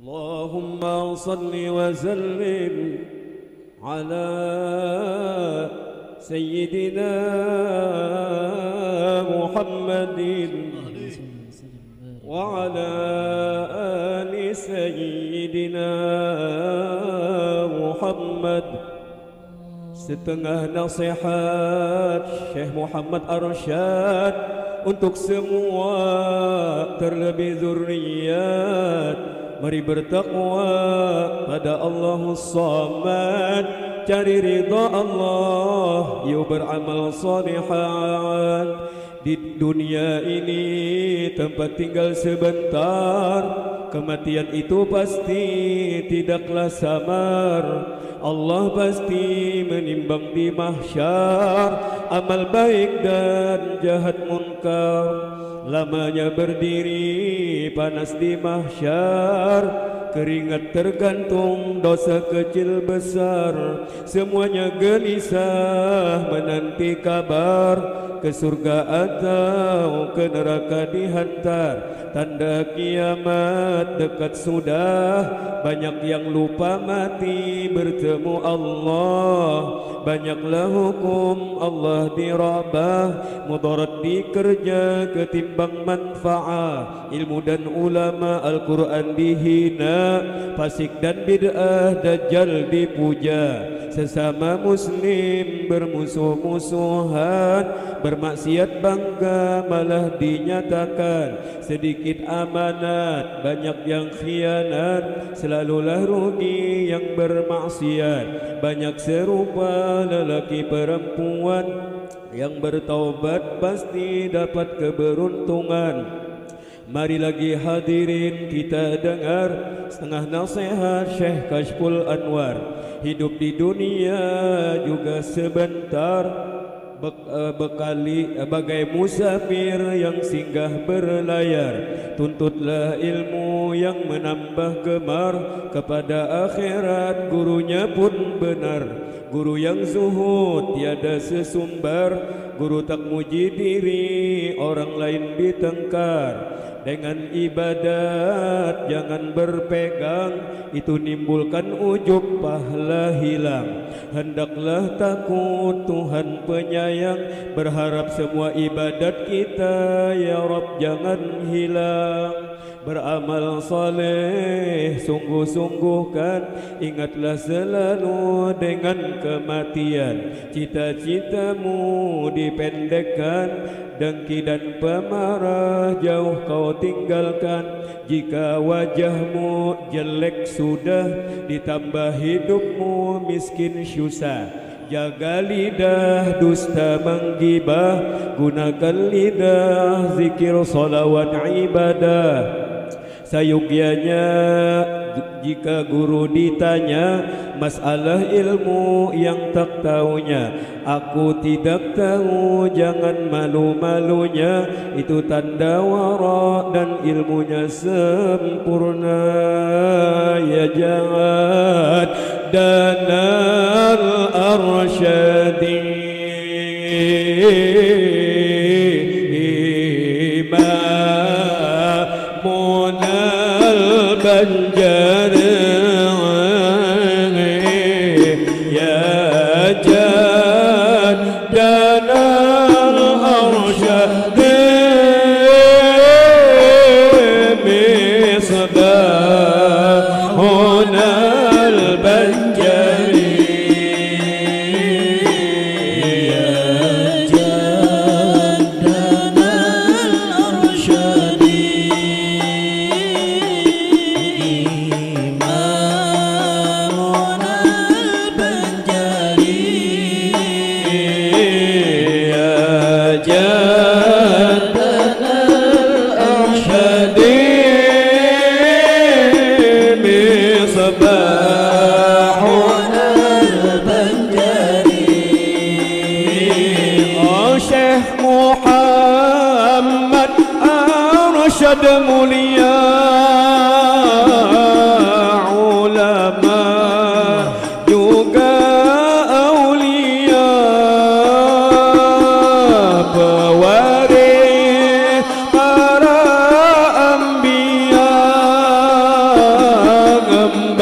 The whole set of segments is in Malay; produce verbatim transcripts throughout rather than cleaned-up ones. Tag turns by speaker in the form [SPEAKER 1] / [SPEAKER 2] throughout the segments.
[SPEAKER 1] Allahumma salli wa sallim ala Sayyidina Muhammadin wa ala ali Sayyidina Muhammad. Setengah nasihat Syekh Muhammad Arsyad untuk semua terlebih zuriat. Mari bertakwa pada Allahus Samad, cari ridha Allah, yuk beramal salihan. Di dunia ini tempat tinggal sebentar, kematian itu pasti tidaklah samar. Allah pasti menimbang di mahsyar amal baik dan jahat munkar. Lamanya berdiri panas di mahsyar, keringat tergantung dosa kecil besar. Semuanya gelisah menanti kabar, ke surga atau ke neraka dihantar. Tanda kiamat dekat sudah, banyak yang lupa mati bertemu Allah. Banyaklah hukum Allah dirabah, mudarat dikerja ketimbang manfaat. Ilmu dan ulama Al-Quran dihina, fasik dan bid'ah dajjal dipuja. Sesama muslim bermusuh-musuhan, bermaksiat bangga malah dinyatakan. Sedikit amanat, banyak yang khianat, selalulah rugi yang bermaksiat. Banyak serupa lelaki perempuan, yang bertaubat pasti dapat keberuntungan. Mari lagi hadirin kita dengar setengah nasihat Syekh Kashful Anwar. Hidup di dunia juga sebentar, bekali bagai musafir yang singgah berlayar. Tuntutlah ilmu yang menambah gemar, kepada akhirat gurunya pun benar. Guru yang zuhud tiada sesumbar, guru tak muji diri orang lain ditengkar. Dengan ibadat jangan berpegang, itu nimbulkan ujub pahala hilang. Hendaklah takut Tuhan penyayang, berharap semua ibadat kita ya Rabb jangan hilang. Beramal saleh sungguh-sungguhkan, ingatlah selalu dengan kematian. Cita-citamu dipendekkan, dengki dan pemarah jauh kau tinggalkan. Jika wajahmu jelek sudah, ditambah hidupmu miskin susah. Jaga lidah dusta menggibah, gunakan lidah zikir salawat ibadah. Sayugyanya jika guru ditanya masalah ilmu yang tak tahunya, aku tidak tahu, jangan malu-malunya. Itu tanda wara dan ilmunya sempurna. Ya jangan danal arsyadi imamunal banjari. Ya jandanal arsyadi misbahunal banjari. Arsyad mulia ulama juga aulia, pewaris para anbiya.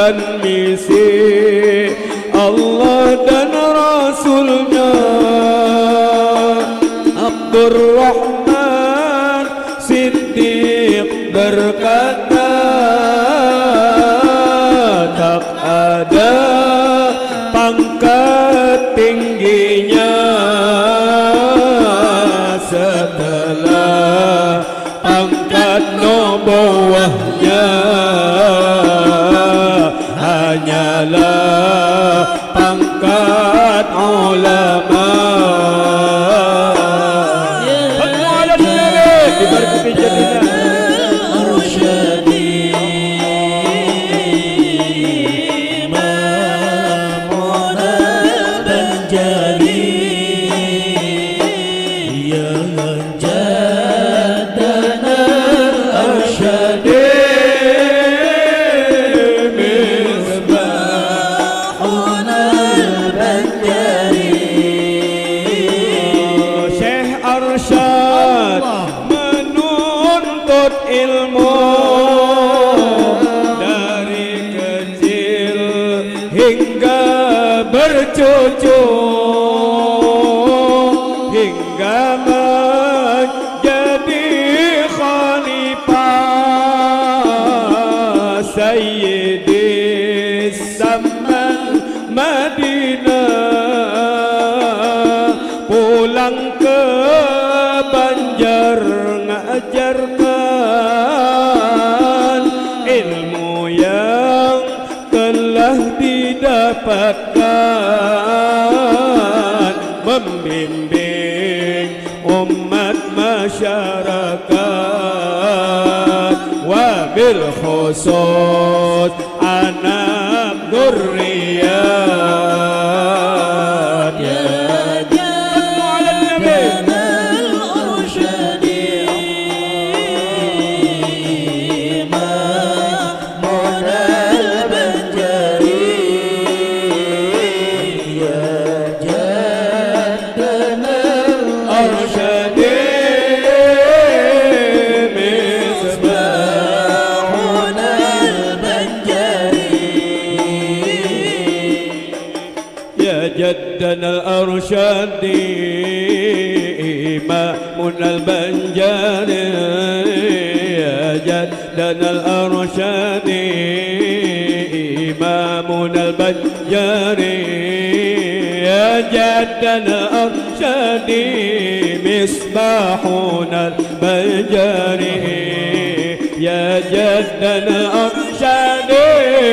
[SPEAKER 1] menjalankan misi Allah dan Rasulnya. Abdurrahman Siddiq berkata, tak ada pangkat tingginya setelah pangkat nubuwahnya, hanyalah pangkat ulama. Ilmu dari kecil hingga bercucu, hingga menjadi khalifah Sayyidi Zaman Madinah. Pulang ke Banjar ngajarkan ilmu yang telah didapatkan, membimbing umat masyarakat, wabil khusus anak dzurriyyat. جدنا الأرشدي إمام البنجاري، يا جدنا الأرشدي إمام البنجاري، يا جدنا الأرشدي مصباحنا البنجاري، يا جدنا الأرشدي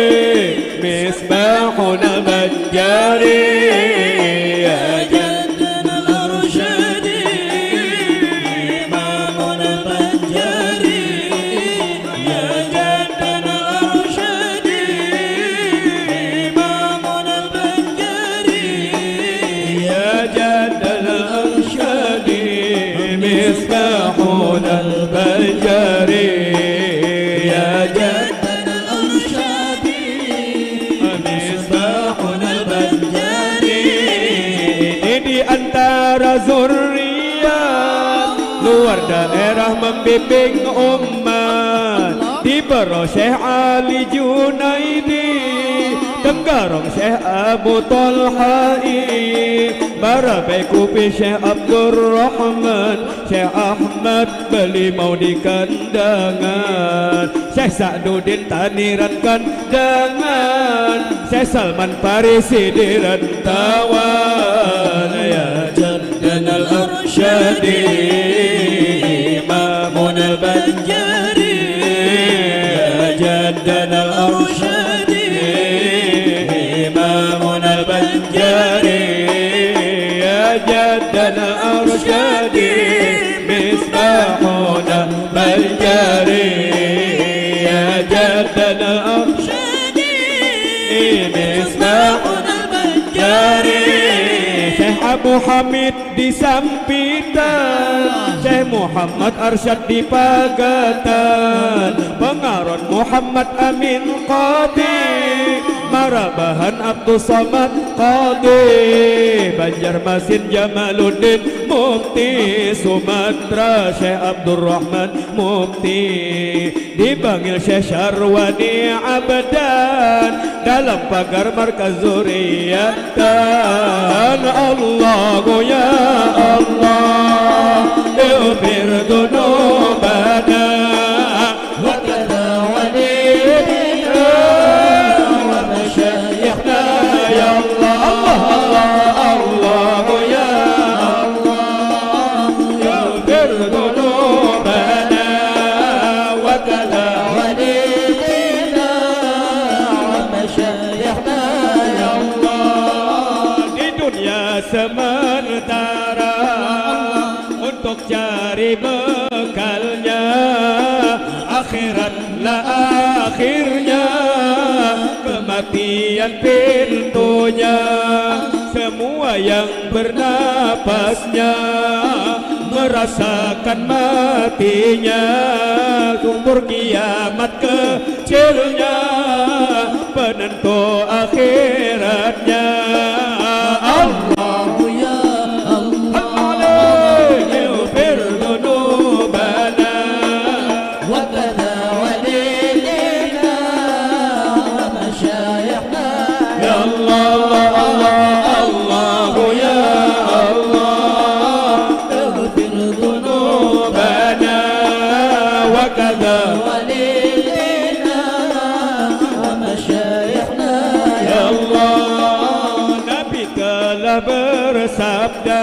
[SPEAKER 1] مصباحنا البنجاري، يا جدنا الأرشدي إمامنا البنجاري، يا جدنا الأرشدي إمامنا البنجاري، يا جدنا الأرشدي مصباحنا البنجاري، يا جدنا الأرشدي مصباحنا البنجاري. Di antara zuriat luar daerah membimbing umat, di Baro Syekh Ali Junaidi, Tenggarong Syekh Abu Talhai, Barabai Kupi Syekh Abdurrahman, Syekh Ahmad Belimau di Kandangan, Syekh Sa'duddin Tanirat Kandangan, Syekh Salman Farisi di Rantawan, ya Jaddan al-Arsyadi Imamun al-Banjari, ya Jaddan al-Arsyadi Imamun al-Banjari, ya Jaddan al-Arsyadi Misbahun al-Banjari, ya Jaddan al-Arsyadi Misbahun al-Banjari. Syekh Abu Hamid di Sampitan, Syekh Muhammad Arsyad di Pagatan, Pengaron Muhammad Amin Qadi, Marabahan Abdul Samad Qadi Banjarmasin Jamaluddin Mufti Sumatera Syekh Abdurrahman Mufti dipanggil Syekh Syarwani Abdan dalam pagar markaz Zuriatan. Allahu ya Allah ighfir dzunubana wa kadza walidina wa masyayikhna ya Allah. Allahu ya Allah ighfir dzunubana wa kadza walidina wa masyayikhna ya Allah. Di dunia sementara untuk cari bekalnya, akhiratlah akhirnya, kematian pintunya. Semua yang bernapasnya merasakan matinya, umur kiamat kecilnya penentu akhiratnya. Allahu ya bersabda,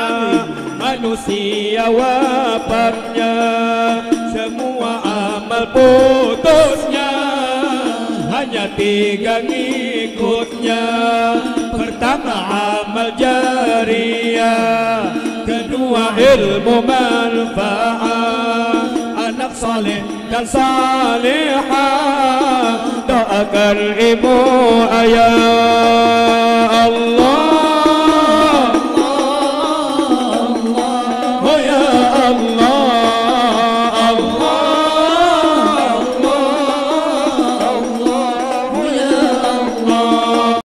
[SPEAKER 1] manusia wafatnya, semua amal putusnya, hanya tiga ngikutnya. Pertama amal jariyah, kedua ilmu manfaat, anak saleh dan salihah, doakan ibu ayah. Allah